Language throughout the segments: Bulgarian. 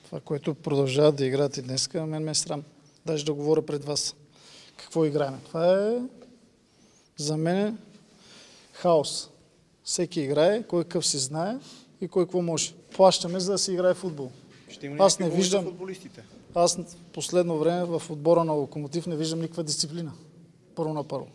Това, което продължават да играят и днес, мен ме е срам. Даже да говоря пред вас. Какво играем? Това е за мен хаос. Всеки играе, кой какъв си знае и кой какво може. Плащаме, за да се играе футбол. Ще има Аз не виждам футболистите. Аз в последно време в отбора на Локомотив не виждам никаква дисциплина. Първо на първо.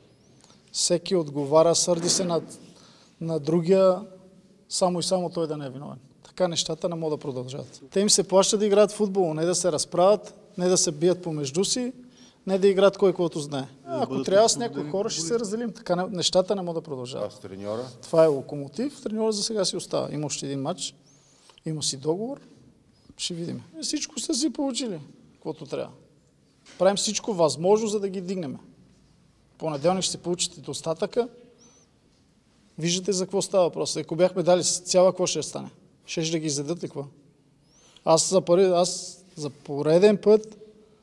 Всеки отговаря, сърди се на другия, само и само той да не е виновен. Така нещата не могат да продължават. Те им се плащат да играят футбол, не да се разправят, не да се бият помежду си, не да играят кой каквото знае. Ако трябва с някои хора, ще се разделим. Така нещата не могат да продължават. С треньора? Това е Локомотив. Треньора за сега си остава. Има още един матч, има си договор. Ще видим. Всичко са си получили, каквото трябва. Правим всичко възможно, за да ги дигнем. Понеделник ще получите достатъка. Виждате за какво става въпрос. Ако бяхме дали цяла, какво ще стане? Ще да ги изядат ли какво? Аз за пореден път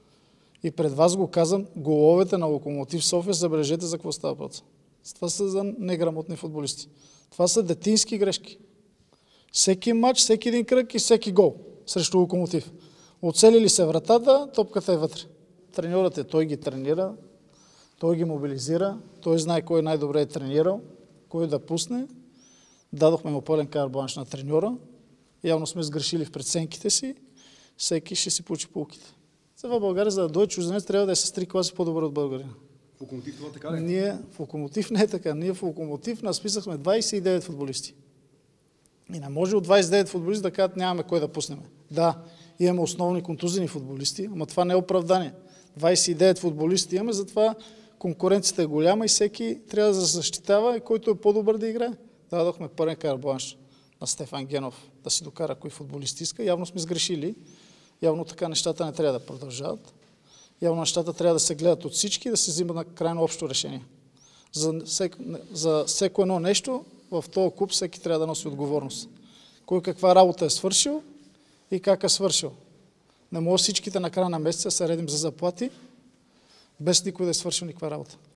и пред вас го казвам, головете на Локомотив София, забележете за какво става въпрос. Това са за неграмотни футболисти. Това са детински грешки. Всеки матч, всеки един кръг и всеки гол срещу Локомотив. Оцели ли се вратата, топката е вътре. Треньорът е, той ги тренира, той ги мобилизира, той знае кой най-добре е тренирал, кой да пусне. Дадохме му пълен карт-бланш на треньора. Явно сме сгрешили в преценките си. Всеки ще си получи полките. В България, за да дойде чужденец, трябва да е с 3 класи по-добър от българина. В Локомотив това така ли? Ние в Локомотив не е така. Ние в Локомотив насписахме 29 футболисти. И не може от 29 футболисти да кажат, нямаме кой да пуснем. Да, имаме основни контузени футболисти, но това не е оправдание. 29 футболисти имаме, затова конкуренцията е голяма и всеки трябва да се защитава и който е по-добър да играе. Дадохме пълен карт-бланш на Стефан Генов да си докара кой футболист иска. Явно сме сгрешили. Явно така нещата не трябва да продължават. Явно нещата трябва да се гледат от всички и да се взима на крайно общо решение. За всеко едно нещо в този клуб всеки трябва да носи отговорност. Кой каква работа е свършил и как е свършил. Не може всичките на края на месеца се редим за заплати, без никой да е свършил никаква работа.